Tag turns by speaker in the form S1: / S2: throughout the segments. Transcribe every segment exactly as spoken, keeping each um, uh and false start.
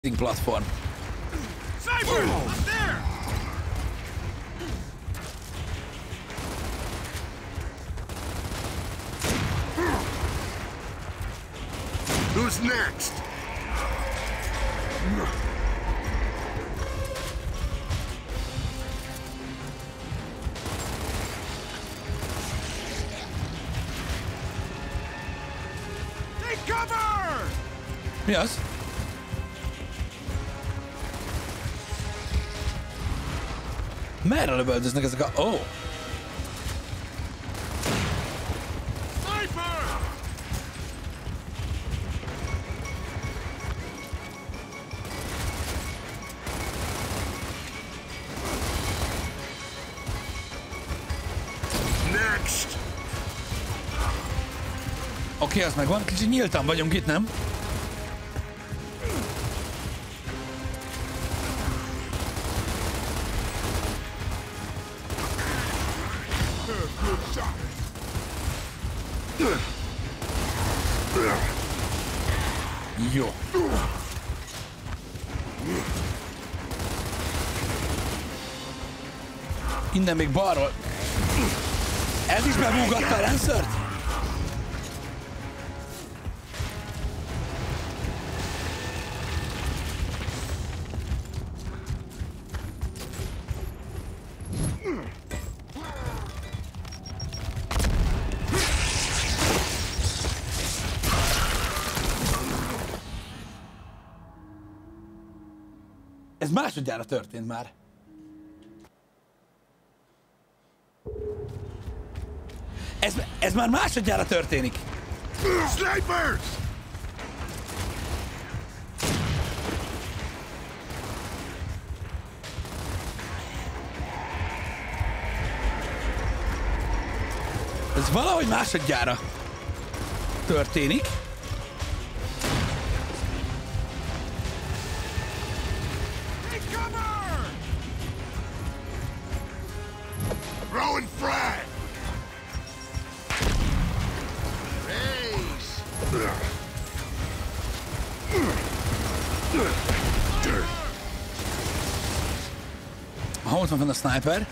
S1: platform.
S2: Sniper! Up there!
S3: Who's next?
S2: Take cover!
S1: Mi az? Merre lövöldöznek ezek a... Ó! Oh.
S2: Sniper!
S3: Next!
S1: Oké, okay, az megvan. Kicsit nyíltan vagyunk itt, nem? Jó. Innen még balról. Ez is bebúgatta a Lancert? Ez másodjára történt már. Ez, ez már másodjára történik.
S3: Snipers!
S1: Ez valahogy másodjára történik.
S3: Throwing frag! Race!
S1: Ha ott van fenn a sniper.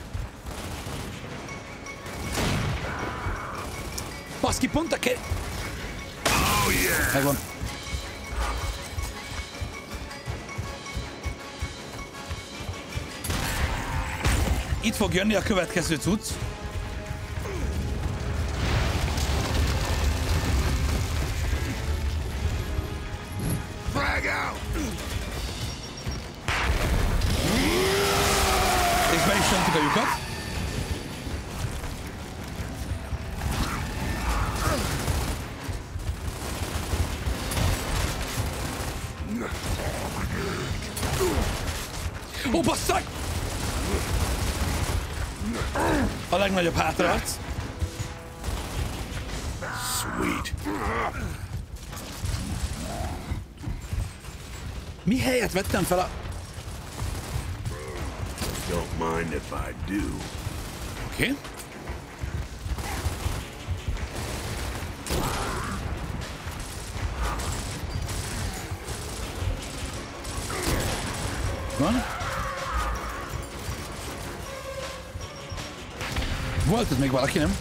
S1: Baszki, pont a ke...
S3: Oh yeah!
S1: Megvan. Itt fog jönni a következő cucc.
S3: Frag out!
S1: És be is söntük a lyukat. Ó, basszak! A legnagyobb hátraarc.
S3: Sweet.
S1: Mi helyet vettem fel a...
S3: Don't mind if I do.
S1: Oké. Okay. Van. Volt ez még valaki, nem?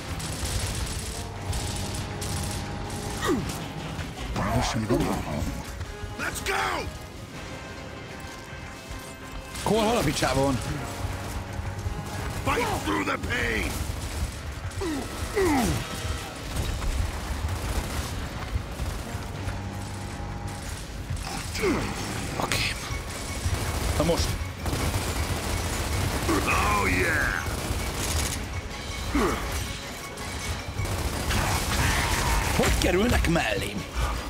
S3: Let's go!
S1: Cole, hol a picsában van?
S3: Fight through the pain!
S1: Oké. Okay. Na most.
S3: Oh yeah!
S1: Hogy kerülnek mellém?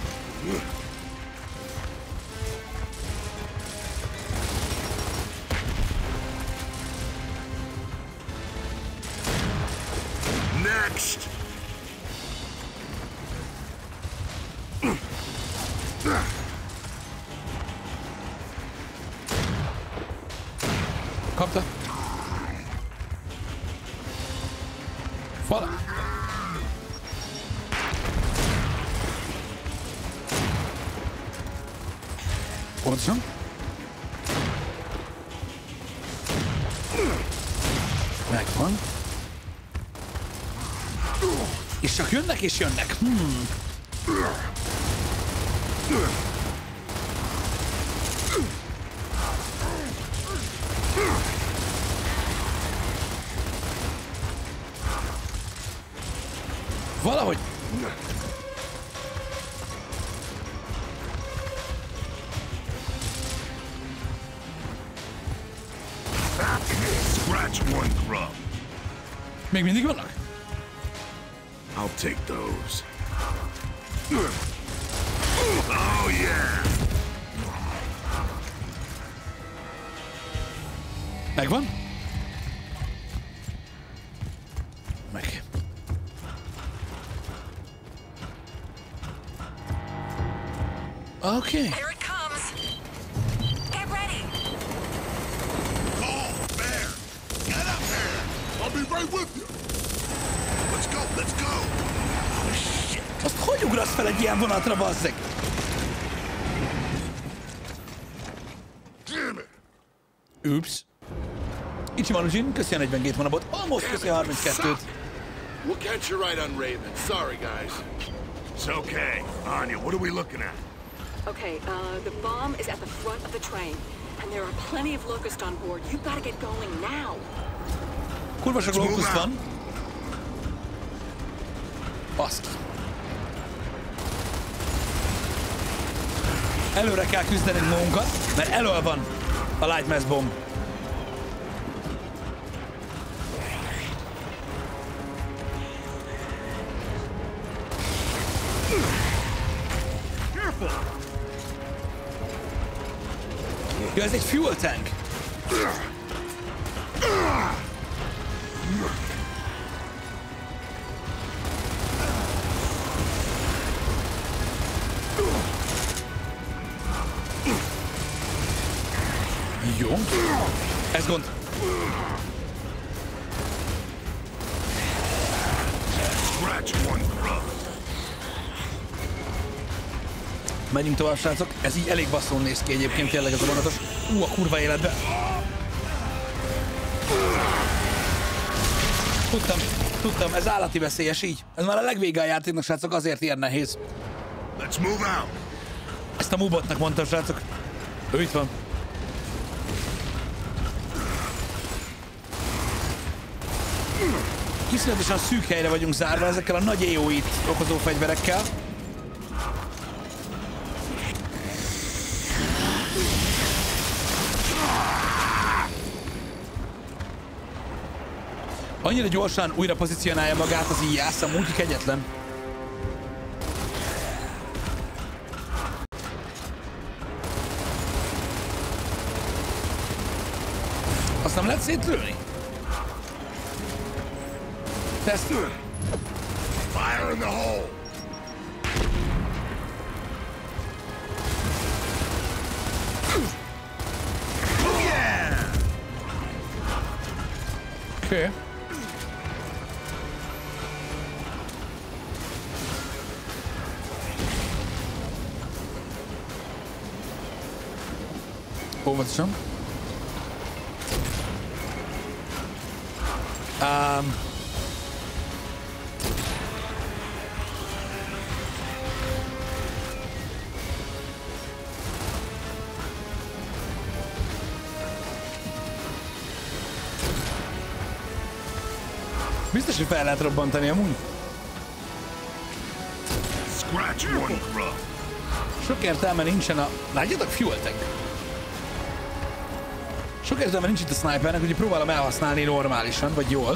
S3: Next!
S1: Kapta? Fala. Pontosan. Megvan. És csak jönnek és jönnek. Hmm. Valahogy...
S3: Scratch one grub.
S1: Még mindig vannak?
S3: I'll take those. Oh yeah!
S1: Megvan? Meg. Okay.
S4: Here it comes. Get ready.
S3: Oh, bear! Get up there! I'll be right with you! Let's go, let's go! Oh, shit!
S1: Azt hogy ugrasz fel egy ilyen vonatra, bazzeg?
S3: Damn it!
S1: Oops. Ichi Manujin, köszi a negyven hónapot. Almost köszi a harminckettőt.
S3: We'll catch you right on Raven. Sorry, guys. It's okay. Anya, what are we looking at?
S4: Okay, uh, the bomb is at the front of the train, and there are plenty of locusts on board. You've got to get going now.
S1: Kurva sok lókusz van. Azt. Előre kell küzdenünk magunkat, mert elől van a Light Mass Bomb. Ja, ez egy fuel tank. Jó. Ez gond.
S3: Scratch one grub.
S1: Menjünk tovább, srácok. Ez így elég basszón néz ki egyébként tényleg ez a vonatos. Ú, a kurva életbe. Tudtam, tudtam, ez állati veszélyes így. Ez már a legvége a játéknak, srácok, azért ilyen nehéz.
S3: Let's move out.
S1: Ezt a mubotnak mondtam, srácok. Ő itt van. Iszonyatosan szűk helyre vagyunk zárva ezekkel a nagy á o é-t okozó fegyverekkel. Annyira gyorsan újra pozícionálja magát az í á, amúgy kegyetlen. Azt nem lehet szétlőni? Teszt.
S3: Fire in the hole. Yeah!
S1: Oké. Okay. Óvatosan. Um, biztos, hogy fel lehet robbantani amúgy.
S3: Scratch one grub.
S1: Sok értelme nincsen a... Látjátok, fuel tank. Sok értelme nincs itt a snipernek, úgyhogy próbálom elhasználni normálisan, vagy jól.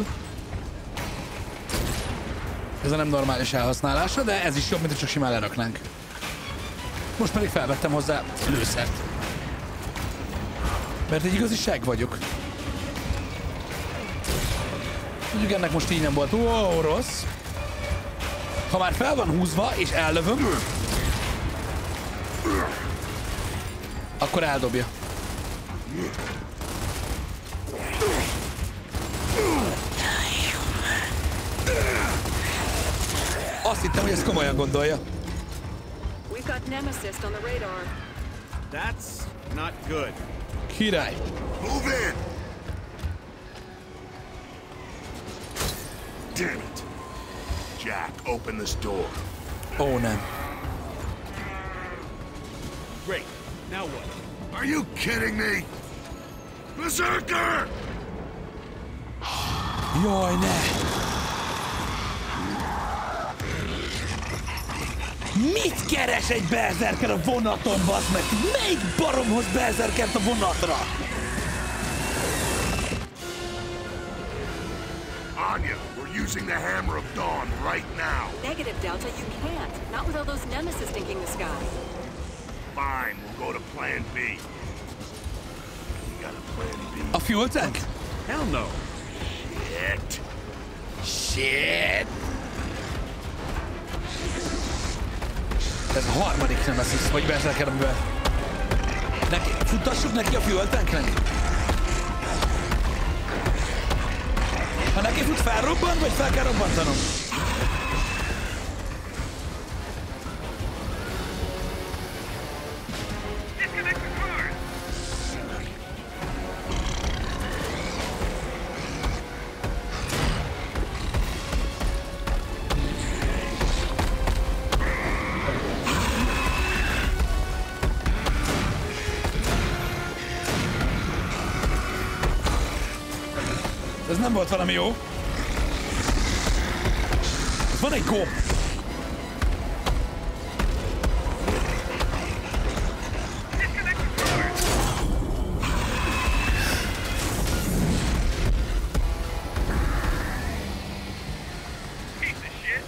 S1: Ez a nem normális elhasználása, de ez is jobb, mint hogy csak simán leraknánk. Most pedig felvettem hozzá lőszert. Mert egy igazi seg vagyok. Mondjuk ennek most így nem volt ó, rossz. Ha már fel van húzva és ellövöm, akkor eldobja. Azt hittem, hogy ezt komolyan gondolja.
S4: We've got Nemesis on the radar.
S2: That's not good.
S1: Király.
S3: Move in! Damn it! Jack, open this door.
S1: Ó, nem.
S2: Great. Now what?
S3: Are you kidding me? Berserker!
S1: Jaj, ne! Mit keres egy berserker a vonaton, bazd meg? Melyik baromhoz berserkert a vonatra?
S3: Anya, we're using the Hammer of Dawn right now.
S4: Negative, Delta, you can't. Not with all those nemesis stinking the sky.
S3: Fine, we'll go to Plan B. We got a Plan B.
S1: A fuel tank?
S2: Hell no.
S3: Shit.
S1: Shit! Ez a harmadik nemesis, vagy berserker, amivel... Neki, futtassuk neki a fuel tanknek? Ha neki fut, felrobban, vagy fel kell robbantanom?
S2: Disconnect the cars.
S1: Ez nem volt valami jó. Ez van egy gomb.
S2: Disconnect the cars. Piece of shit.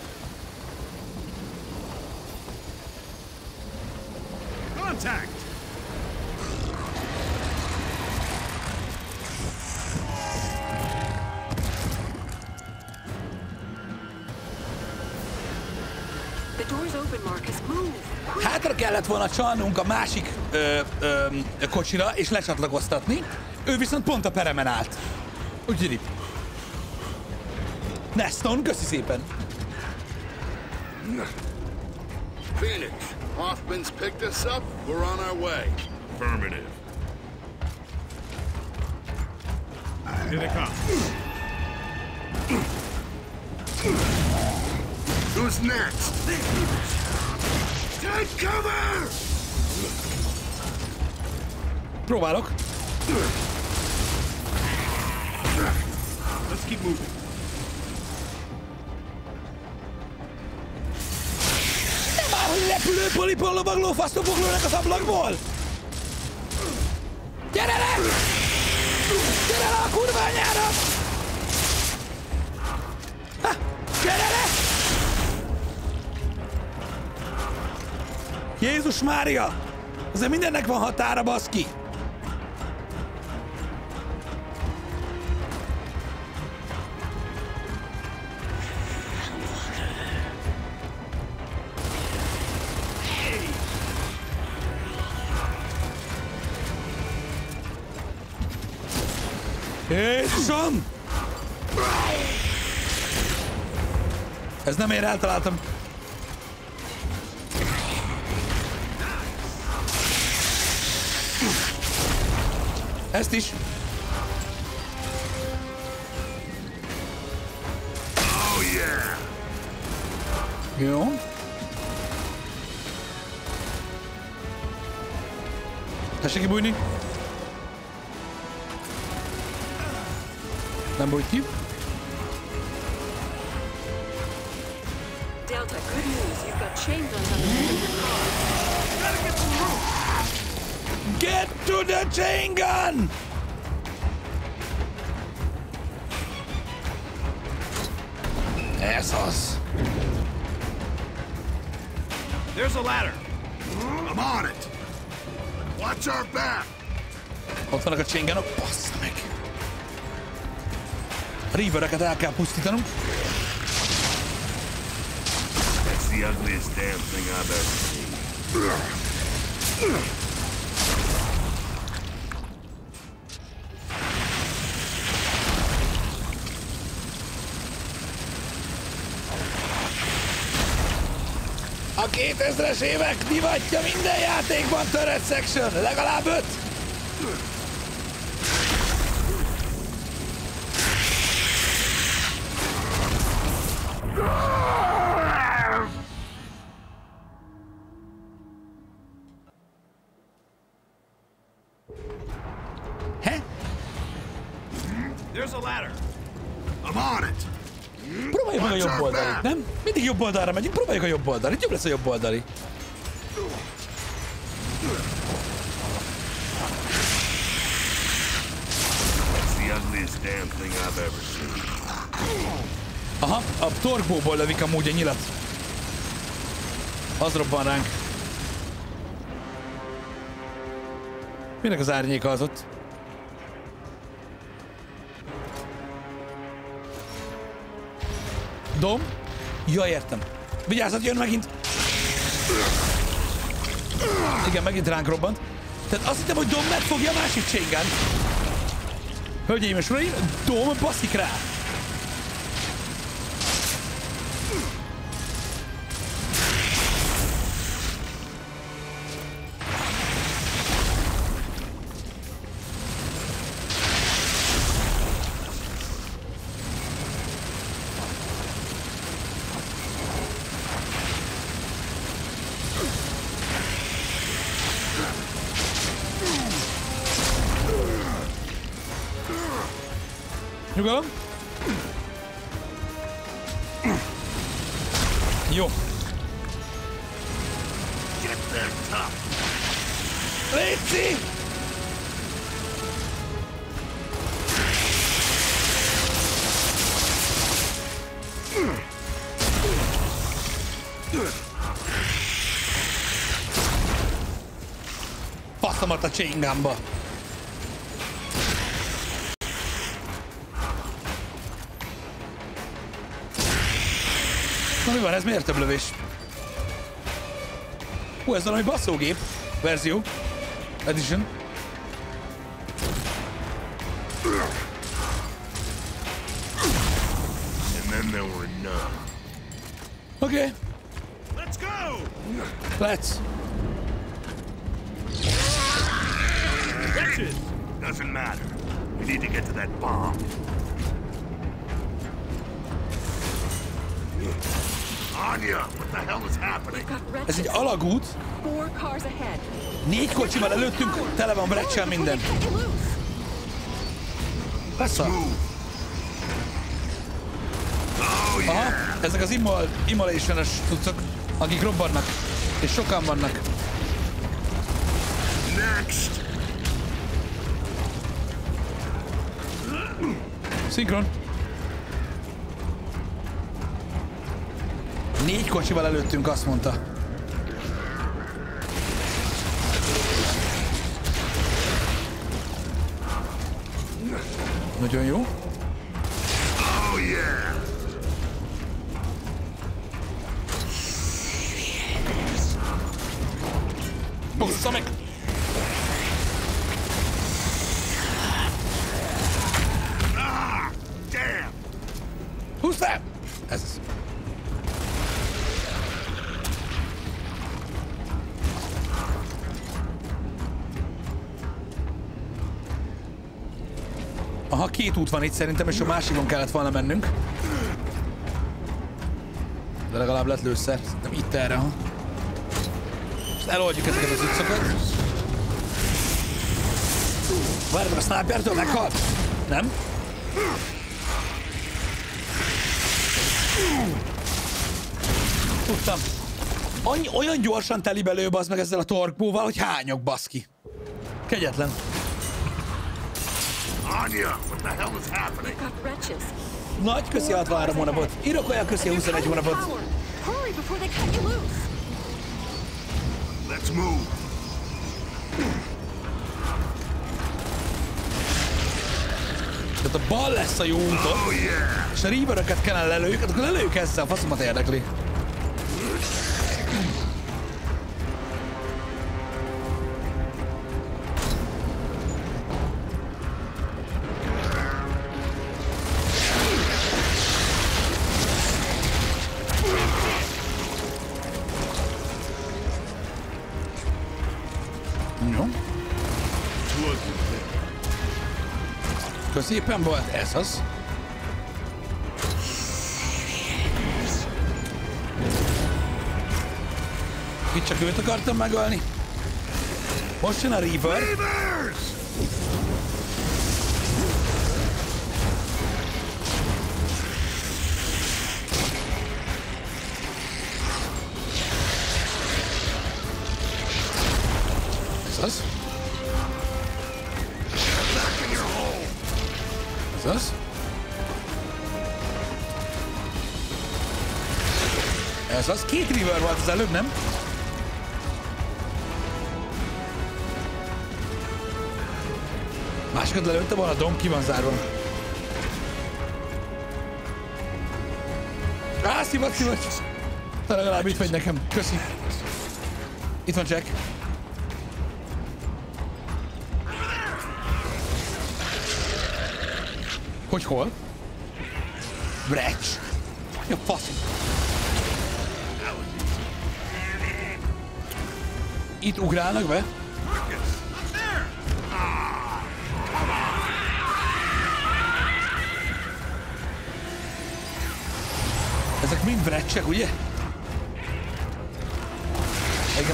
S2: Contact.
S4: The door's open, Marcus. Move.
S1: Hátra kellett volna csalnunk a másik ö, ö, kocsira és lecsatlakoztatni. Ő viszont pont a peremen állt. Úgyhogy Neston, köszi szépen.
S3: Phoenix, Hoffman's picked us up. We're on our way. Affirmative.
S2: Here they come.
S3: Who's next? Take cover!
S1: Próbálok.
S2: Let's keep moving.
S1: Nem már, hogy repülő polipon lovagló fasztoboglónak az ablakból! Gyere le! Gyere le a kurva anyára! Ha! Gyere le! Jézus Mária! Azért mindennek van határa, baszki! Jézusom! Ez nem ér, eltaláltam. Ezt is.
S3: Oh yeah!
S1: Jó. Tessék kibújni. Nem bújt ki.
S4: Delta, good news. You've got chain guns on the back of your car.
S1: Get to the chain gun! Ez az.
S2: There's a ladder.
S3: I'm on it. Watch our back.
S1: Ott vannak a chain gunok. Bassza meg. A Reavereket el kell pusztítanunk.
S3: That's the ugliest damn thing I've ever seen.
S1: Oké. kétezres évek divatja minden játékban turret section, legalább öt. He?
S2: There's a ladder.
S3: I'm on it.
S1: Próbáljuk meg a jobb oldalit, nem? Mindig jobb oldalra megyünk, próbáljuk a jobb oldalit, jobb lesz a jobb oldali.
S3: That's the ugliest damn thing I've ever seen.
S1: Aha, a torkbóból lövik amúgy a nyilat. Az robban ránk. Minek az árnyéka az ott? Dom? Ja, értem. Vigyázzat, jön megint! Igen, megint ránk robbant. Tehát azt hittem, hogy Dom megfogja a másik chain. Hölgyeim és uraim, Dom baszik rá! Nyugalom. Jó.
S3: Get there, tough.
S1: Léci! Faszomat a chain gunba. Na mi van, ez miért több lövés? Hú, ez valami basszógép verzió. Edition.
S3: And then there were none.
S1: Oké, okay.
S2: Let's go!
S1: Let's.
S2: Wretches!
S3: Doesn't matter. We need to get to that bomb. Anya, what the hell is happening?
S4: We've got
S1: Ez
S4: wretches.
S1: egy alagút.
S4: Four cars ahead.
S1: Négy kocsival előttünk, tele van brecsel minden.
S4: Cut you loose.
S1: Passza.
S3: Move. Oh yeah.
S1: Aha, ezek az immol, immolation-es cuccok, akik robbannak. És sokan vannak.
S3: Next.
S1: Szinkron. Négy kocsival előttünk, azt mondta. Nagyon jó.
S3: Oh yeah.
S1: Bassza meg!
S3: Ah, damn.
S1: Húzd fel! Ez az. Aha, két út van itt szerintem, és a másikon kellett volna mennünk. De legalább lett lőszer. Szerintem itt erre, ha. És eloldjuk ezeket az ütszokat. Várj, a snipertől meghalt? Nem? Tudtam. Annyi, olyan gyorsan teli belő, bazd meg ezzel a torkbóval, hogy hányok, baszki. Kegyetlen.
S3: Anya, what the hell is happening?
S4: We've got wretches.
S1: Nagy köszi hatvanhárom hónapot. Írok olyan köszi huszonegy hónapot.
S4: Hurry before they cut you loose.
S3: Let's move.
S1: Tehát a bal lesz a jó úton,
S3: Oh yeah.
S1: és a Reaver-öket kellene lelőjük, hát akkor lelőjük ezzel, a faszomat érdekli. középen volt, ez az. Itt csak őt akartam megölni. Most jön a Reaver. Ez az. Ez az. Ez az. Két Reaver volt az előbb, nem? Másikat lelőtte volna, a dom ki van zárva. Á, szivat, szivat! De legalább itt vagy nekem. Köszi. Itt van Jack. Hogy hol? Brecs. Ja, fasz. Itt ugrálnak be? Ezek mind brecsek, ugye? Igen.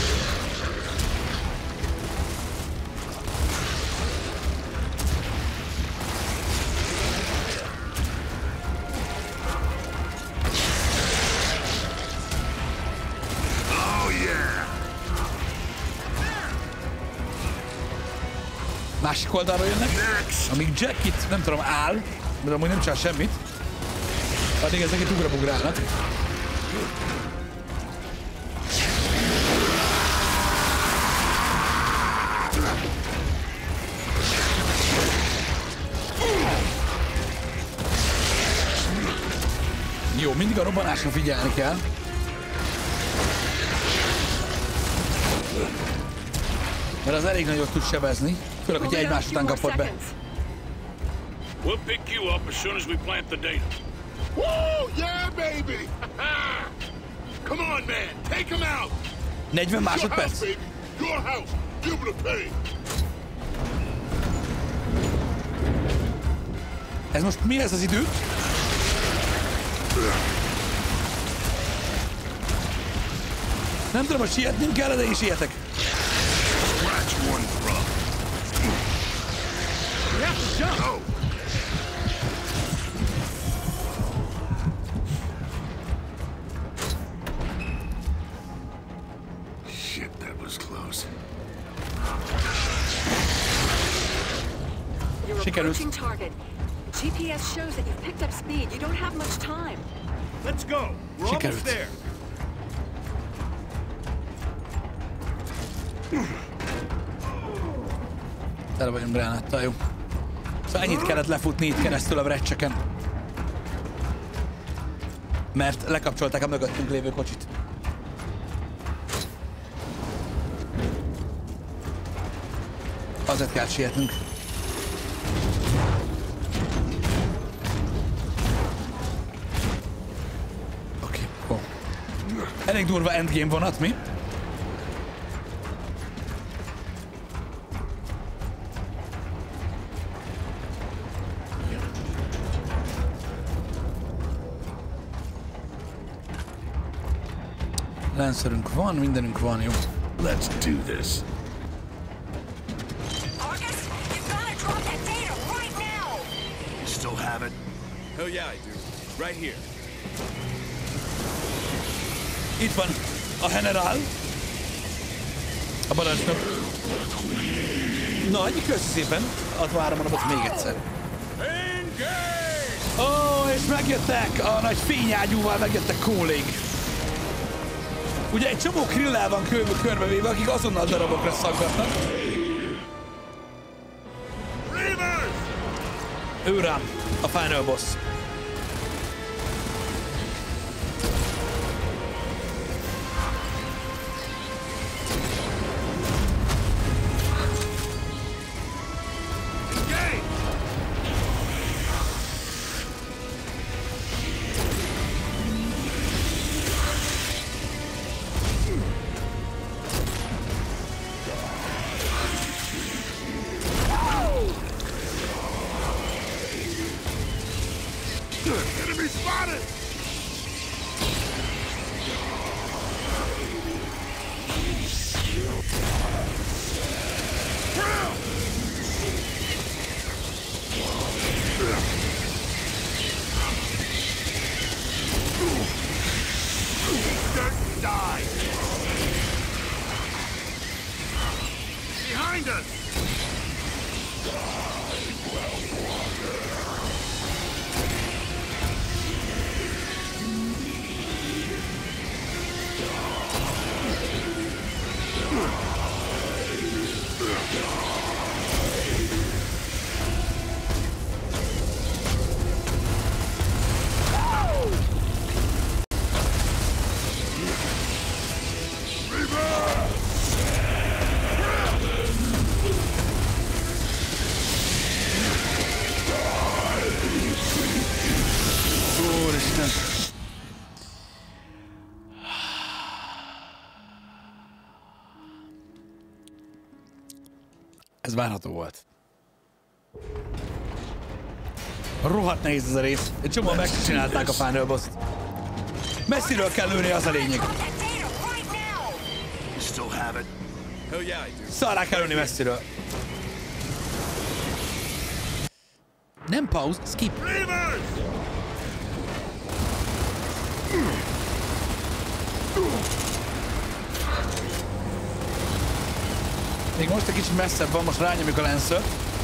S1: Másik oldalról jönnek, amíg Jack itt, nem tudom, áll, mert amúgy nem csinál semmit. Addig ezek itt ugrabugrálnak. Jó, mindig a robbanásra figyelni kell. Mert az elég nagyot tud sebezni, főleg, hogy egymás után kapod be.
S2: We'll pick you up as soon as we plant the data.
S3: Woo! Yeah, baby! Come on, man! Take him out!
S1: negyven másodperc.
S3: Your house, baby! Your house! Be able to pay!
S1: Ez most mi ez az idő? Nem tudom, hogy sietnünk kell, de én sietek.
S3: Scratch one drop.
S2: We have to jump!
S3: Go! Shit, that was close.
S4: You're
S1: Sikerült.
S4: approaching target. G P S shows that you've picked up speed. You don't have much time.
S2: Let's go! We're
S1: Sikerült.
S2: almost there!
S1: Tele vagyunk gránáttal, jó. Szóval ennyit kellett lefutni itt keresztül a brecseken. Mert lekapcsolták a mögöttünk lévő kocsit. Azért kell sietnünk. Oké, okay, jó. Elég durva endgame vonat, mi? Lancerünk van, mindenünk van, jó.
S3: Let's do this.
S5: August, you've got to drop that data right now!
S3: You still have it?
S2: Hell yeah, I do. Right here.
S1: Itt van a generál. A barancsnok. Na, annyi köszi szépen. hatvanhárom napot még egyszer. Ó, oh, és megjöttek! A nagy fényágyúval megjöttek kollég. Ugye egy csomó krillel van körbe, körbevéve, akik azonnal darabokra szaggatnak. Ő rám, a final boss.
S3: Enemy spotted! Die! Behind us!
S1: Ez várható volt. Rohadt nehéz ez a rész. Egy csomóan megcsinálták a Final Boss-t. Messziről kell lőni, az a lényeg. Szarrá kell lőni messziről. Nem pause, skip. Még most egy kicsit messzebb van, most rányomjuk a Lancer-t.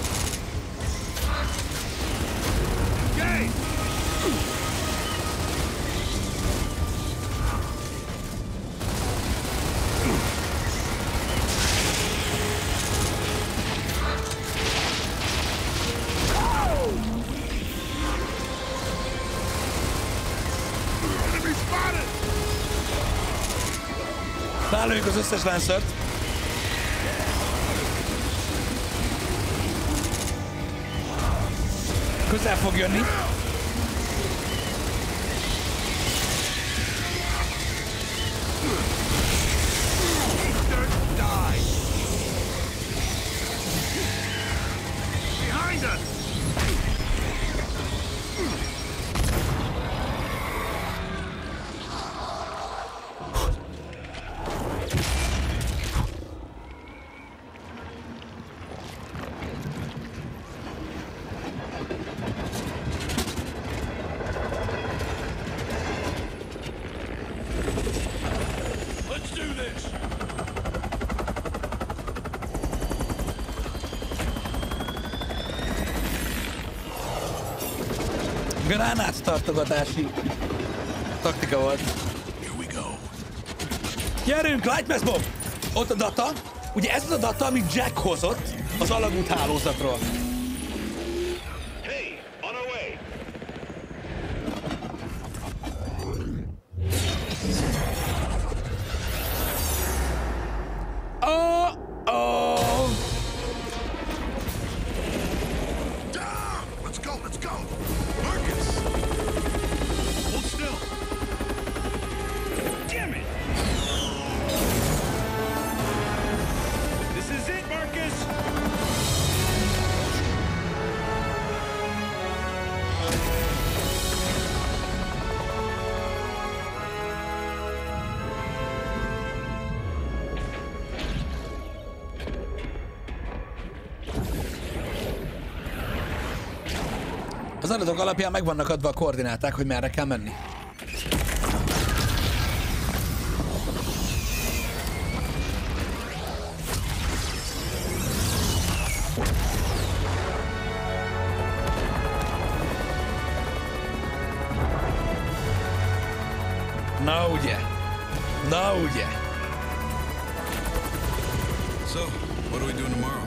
S1: Rálőjük az összes Lancert. Közel fog jönni. Gránát tartogatási taktika volt. Gyerünk, Lightmass Bomb! Ott a data. Ugye ez az a data, amit Jack hozott az alagút hálózatról.
S2: Hey, on our way.
S1: Oh, oh.
S3: Down! Let's go, let's go! Marcus! Hold still!
S2: Damn it! This is it, Marcus!
S1: Az adatok alapján meg vannak adva a koordináták, hogy merre kell menni. Na ugye. Na ugye.
S3: So, what are we doing tomorrow?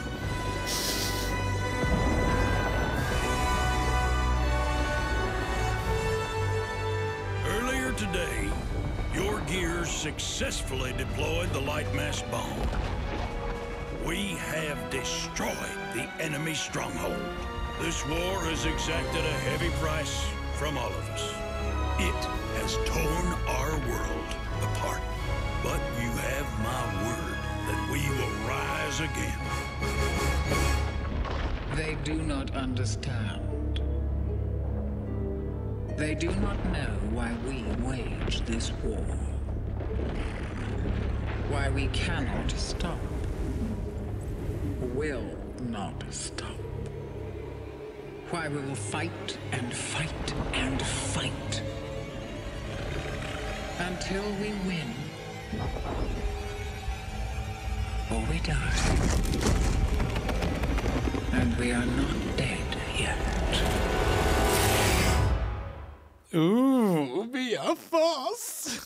S2: Earlier today, your gears successfully deployed the Lightmass Bomb. We have destroyed the enemy stronghold. This war has exacted a heavy price from all of us. It has torn our world apart. But you have my word that we will rise again.
S6: They do not understand. They do not know why we wage this war. Why we cannot stop. Will not stop. Why we will fight and fight and fight. Until we win. Or we die. And we are not dead yet.
S1: Ooh, mi a fasz?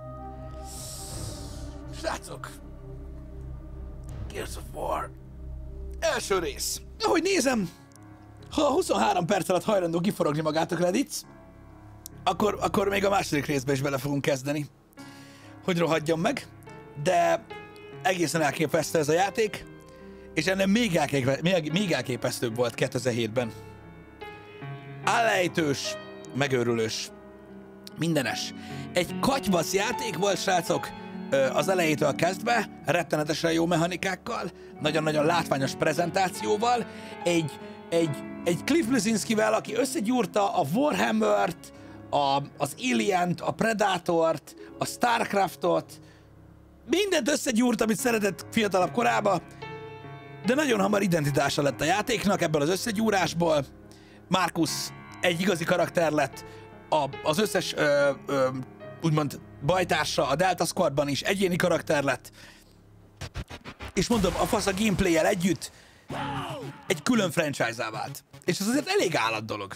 S1: Srácok. Gears of War. Első rész. Ahogy nézem, ha huszonhárom perc alatt hajlandó kiforogni magát a credits, akkor, akkor még a második részbe is bele fogunk kezdeni, hogy rohadjon meg, de egészen elképesztő ez a játék, és ennél még, elképe, még, még elképesztőbb volt kétezer-hétben. Állejtős, megőrülős, mindenes. Egy katyvasz játék volt, srácok, az elejétől kezdve, rettenetesen jó mechanikákkal, nagyon-nagyon látványos prezentációval, egy, egy, egy Cliff Bleszinskivel, aki összegyúrta a Warhammert, a, az Alien-t, a Predatort, a Starcraftot, mindent összegyúrt, amit szeretett fiatalabb korába, de nagyon hamar identitása lett a játéknak ebből az összegyúrásból. Marcus egy igazi karakter lett, a, az összes ö, ö, úgymond bajtársa a Delta Squadban is egyéni karakter lett. És mondom, a fasz a gameplay-el együtt egy külön franchise-á vált. És ez azért elég állat dolog.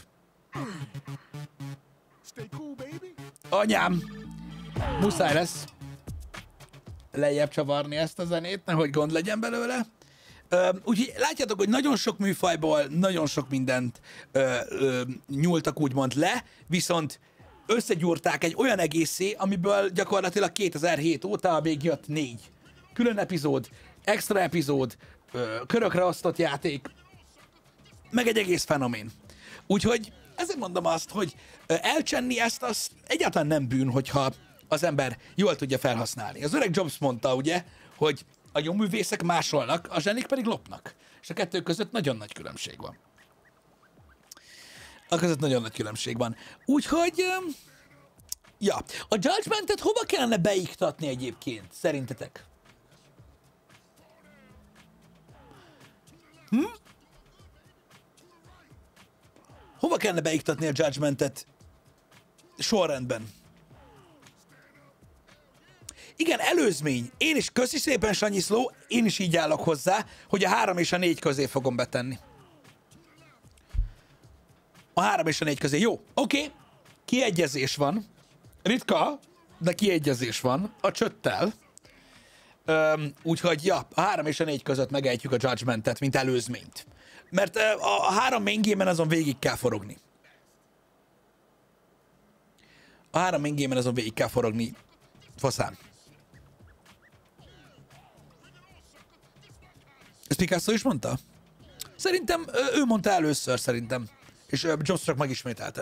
S1: Anyám, muszáj lesz lejjebb csavarni ezt a zenét, nehogy gond legyen belőle. Ö, úgyhogy látjátok, hogy nagyon sok műfajból, nagyon sok mindent ö, ö, nyúltak úgymond le, viszont összegyúrták egy olyan egészé, amiből gyakorlatilag kétezer-hét óta még jött négy. Külön epizód, extra epizód, ö, körökre osztott játék, meg egy egész fenomén. Úgyhogy ezért mondom azt, hogy elcsenni ezt, az egyáltalán nem bűn, hogyha az ember jól tudja felhasználni. Az öreg Jobs mondta, ugye, hogy a jó művészek másolnak, a zsenik pedig lopnak. És a kettő között nagyon nagy különbség van. A között nagyon nagy különbség van. Úgyhogy, ja, a Judgment-et hova kellene beiktatni egyébként, szerintetek? Hm? Hova kellene beiktatni a Judgment-et sorrendben? Igen, előzmény. Én is, köszi szépen, Sanyi Szló, én is így állok hozzá, hogy a három és a négy közé fogom betenni. A három és a négy közé. Jó, oké. Okay. Kiegyezés van. Ritka, de kiegyezés van a csöttel. Üm, úgyhogy, ja, a három és a négy között megejtjük a Judgment-et, mint előzményt. Mert a, a három main game-en azon végig kell forogni. A három main game-en azon végig kell forogni. Faszán. Ezt Picasso is mondta? Szerintem ő mondta először, szerintem. És Jobs csak megismételte.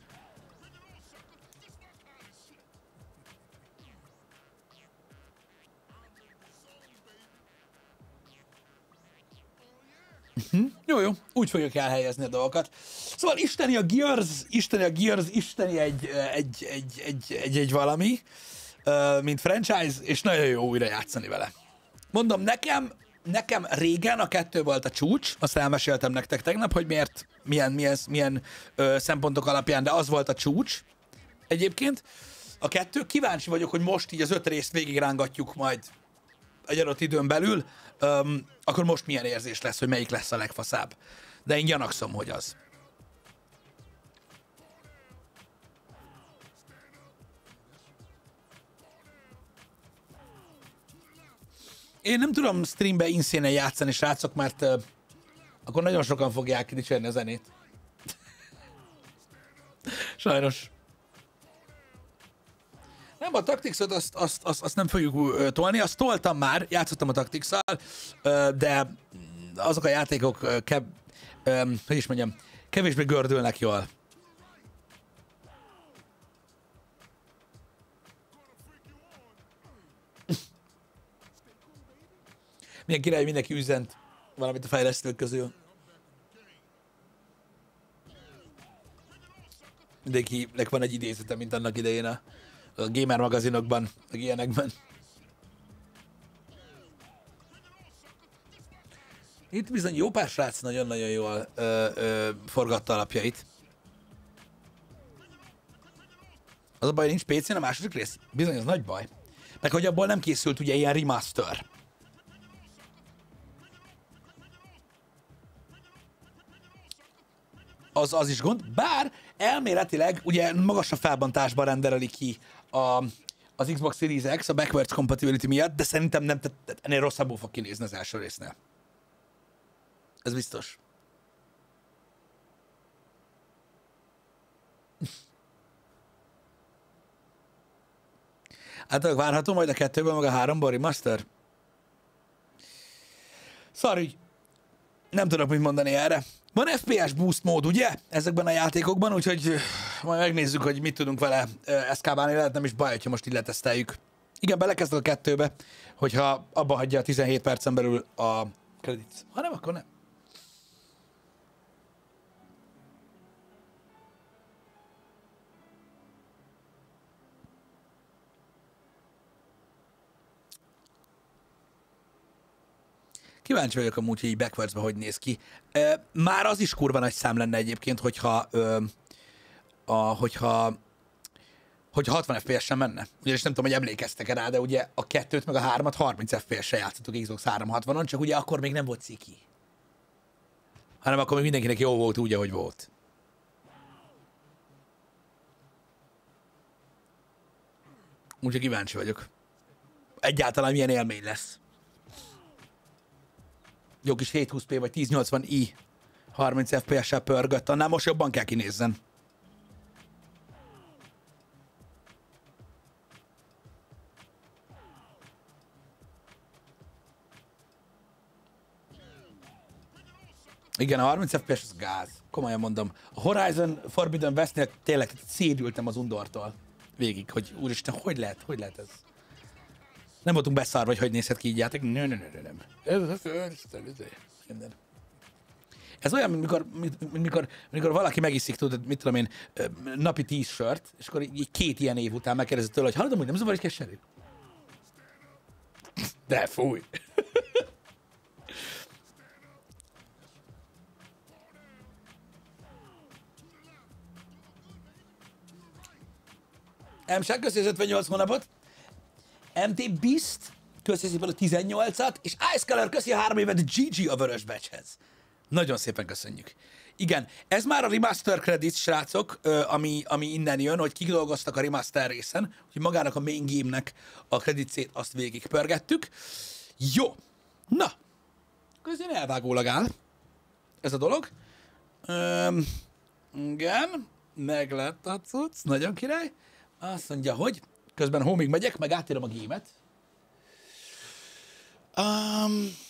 S1: Uh-huh. Jó, jó. Úgy fogjuk elhelyezni a dolgokat. Szóval isteni a Gears, isteni a Gears, isteni egy, egy, egy, egy, egy, egy valami, mint franchise, és nagyon jó újra játszani vele. Mondom, nekem, nekem régen a kettő volt a csúcs, azt elmeséltem nektek tegnap, hogy miért, milyen, milyen, milyen ö, szempontok alapján, de az volt a csúcs egyébként. A kettő, kíváncsi vagyok, hogy most így az öt részt végigrángatjuk majd egy adott időn belül, öm, akkor most milyen érzés lesz, hogy melyik lesz a legfaszább. De én gyanakszom, hogy az. Én nem tudom streambe inszénen játszani, srácok, mert uh, akkor nagyon sokan fogják dicsérni a zenét. Sajnos. Nem, a Tactics-ot azt, azt, azt, azt nem fogjuk uh, tolni, azt toltam már, játszottam a Tactics-szal, uh, de azok a játékok, uh, kev, um, hogy is mondjam, kevésbé gördülnek jól. Milyen király, mindenki üzent valamit a fejlesztők közül. Mindenkinek van egy idézete, mint annak idején a, a gamer magazinokban, meg ilyenekben. Itt bizony jó pár srác nagyon-nagyon jól ö, ö, forgatta alapjait. Az a baj, nincs pé cén a második rész? Bizony, az nagy baj. Meg hogy abból nem készült ugye ilyen remaster. Az, az is gond, bár elméletileg ugye magasabb felbontásban rendelik ki a, az Xbox Series X a backwards compatibility miatt, de szerintem nem, tehát ennél rosszabbul fog kinézni az első résznél. Ez biztos. Általában várható majd a kettőben, meg a háromban remaster? Sorry, nem tudok mit mondani erre. Van ef pé es boost mód, ugye? Ezekben a játékokban, úgyhogy majd megnézzük, hogy mit tudunk vele eszkábálni, lehet nem is baj, hogyha most így leteszteljük. Igen, belekezdek a kettőbe, hogyha abba hagyja a tizenhét percen belül a kredit. Ha nem, akkor nem. Kíváncsi vagyok amúgy, hogy így backwardsban hogy néz ki. E, már az is kurva nagy szám lenne egyébként, hogyha, ö, a, hogyha, hogyha hatvan ef pé es-en menne. Ugyanis nem tudom, hogy emlékeztek rá, de ugye a kettőt meg a hármat harminc ef pé es-en játszottuk Xbox háromszázhatvanon, csak ugye akkor még nem volt ciki. Hanem akkor még mindenkinek jó volt úgy, ahogy volt. Úgyhogy kíváncsi vagyok. Egyáltalán milyen élmény lesz. Jó kis hétszázhúsz pé vagy ezernyolcvan i harminc ef pé es-sel pörgött, annál most jobban kell kinézzen. Igen, a harminc ef pé es az gáz. Komolyan mondom. A Horizon Forbidden Westnél tényleg szédültem az undortól végig, hogy úristen, hogy lehet, hogy lehet ez? Nem voltunk beszarva, hogy hogy nézhet ki így játék. Nem, nem, nem, nem. Ez olyan, mint mikor, mint, mikor, mikor valaki megiszik, tudod, mit tudom én, napi tíz sört, és akkor így két ilyen év után megkérdezett tőle, hogy hallod, hogy nem zavar egy keserű? De fúj! M-ság, köszi az ötvennyolc hónapot. em té Beast, köszi szépen a tizennyolcat, és Ice Color, köszi a három évet gé gé a vörös becshez. Nagyon szépen köszönjük. Igen, ez már a remaster credits, srácok, ami, ami innen jön, hogy kidolgoztak a remaster részen, hogy magának a main game-nek a creditsét azt végigpörgettük. Jó, na, közben elvágólag áll ez a dolog. Üm, igen, meg lett a cucc, nagyon király. Azt mondja, hogy közben homig megyek, meg átírom a gémet. Um,